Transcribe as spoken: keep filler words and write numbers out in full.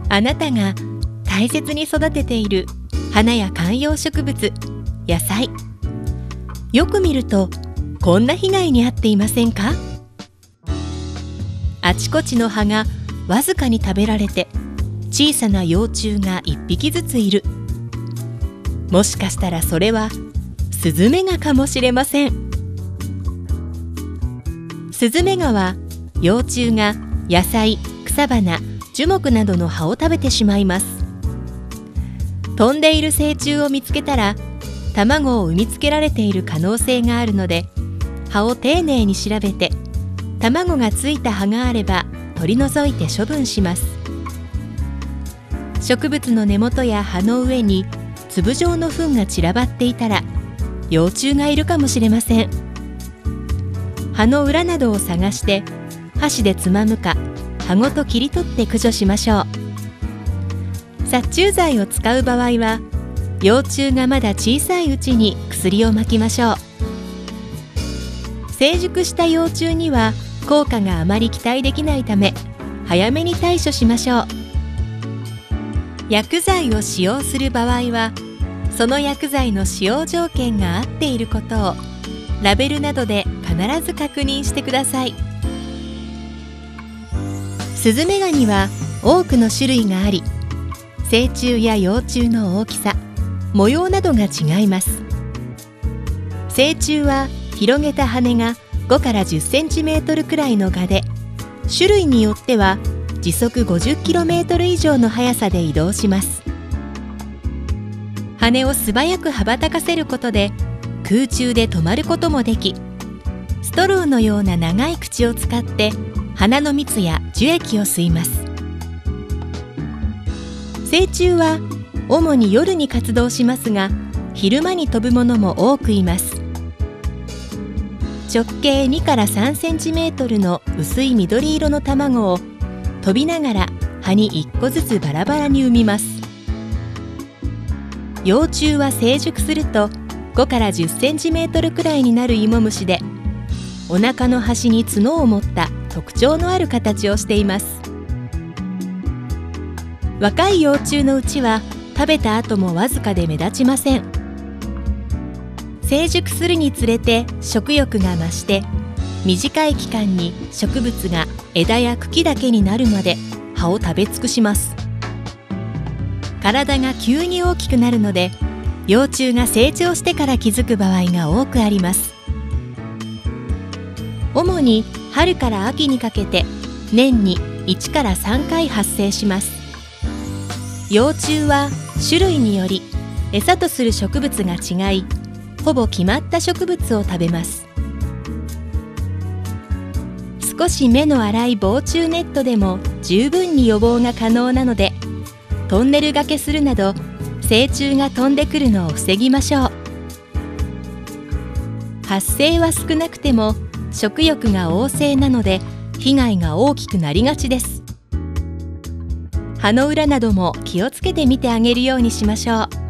あなたが大切に育てている花や観葉植物、野菜、よく見るとこんな被害に遭っていませんか？あちこちの葉がわずかに食べられて小さな幼虫がいっぴきずついる。もしかしたらそれはスズメガかもしれません。スズメガは幼虫が野菜、草花、樹木などの葉を食べてしまいます。飛んでいる成虫を見つけたら卵を産みつけられている可能性があるので、葉を丁寧に調べて卵がついた葉があれば取り除いて処分します。植物の根元や葉の上に粒状の糞が散らばっていたら幼虫がいるかもしれません。葉の裏などを探して箸でつまむか葉ごと切り取って駆除しましょう。殺虫剤を使う場合は幼虫がまだ小さいうちに薬をまきましょう。成熟した幼虫には効果があまり期待できないため早めに対処しましょう。薬剤を使用する場合はその薬剤の使用条件が合っていることをラベルなどで必ず確認してください。スズメガには多くの種類があり、成虫や幼虫の大きさ、模様などが違います。成虫は広げた羽がごからじゅっセンチメートルくらいの蛾で、種類によっては時速ごじゅっキロメートル以上の速さで移動します。羽を素早く羽ばたかせることで空中で止まることもでき、ストローのような長い口を使って花の蜜や樹液を吸います。成虫は主に夜に活動しますが、昼間に飛ぶものも多くいます。直径にからさんセンチメートルの薄い緑色の卵を飛びながら葉にいっこずつバラバラに産みます。幼虫は成熟するとごからじゅっセンチメートルくらいになる芋虫で、お腹の端に角を持った特徴のある形をしています。若い幼虫のうちは食べた後もわずかで目立ちません。成熟するにつれて食欲が増して、短い期間に植物が枝や茎だけになるまで葉を食べ尽くします。体が急に大きくなるので、幼虫が成長してから気づく場合が多くあります。主に春から秋にかけて年にいちからさんかい発生します。幼虫は種類により餌とする植物が違い、ほぼ決まった植物を食べます。少し目の粗い防虫ネットでも十分に予防が可能なので、トンネル掛けするなど成虫が飛んでくるのを防ぎましょう。発生は少なくても食欲が旺盛なので被害が大きくなりがちです。葉の裏なども気をつけてみてあげるようにしましょう。